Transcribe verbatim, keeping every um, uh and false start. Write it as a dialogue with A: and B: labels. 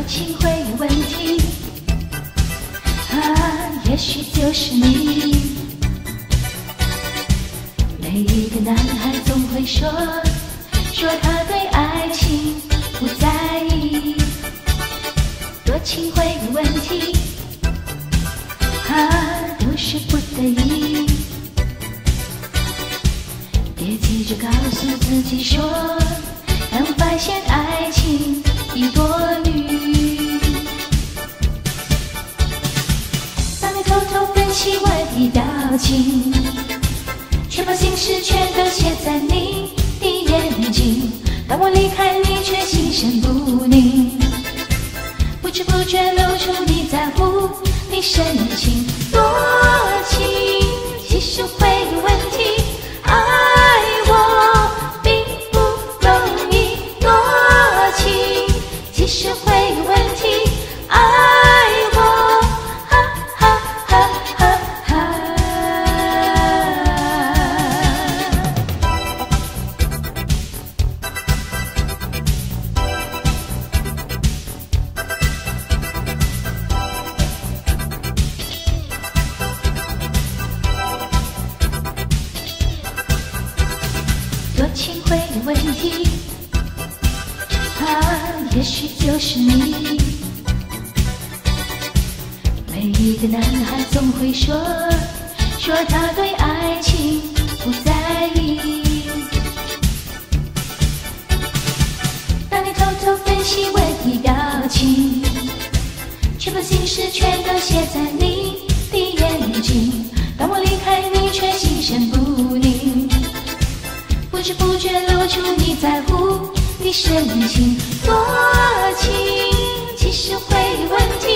A: 情会有问题？啊，也许就是你。每一个男孩总会说，说他对爱情不在意，多情会有问题，啊，都是不得已。别急着告诉自己说，当发现爱情已多虑，当你偷偷分析我的表情，却把心事全都写在你的眼睛。当我离开你，却心神不宁，不知不觉露出你在乎的深情。多情其实会有问题，爱我并不容易。多情其实会有问题，爱我哈哈哈哈哈。多情会有问题，啊，也许就是你。每一个男孩总会说，说他对爱情不在意。当你偷偷分析我的表情，却把心事全都写在你的眼睛。当我离开你，却心神不宁，不知不觉露出你在乎的深情。多情其实会有问题，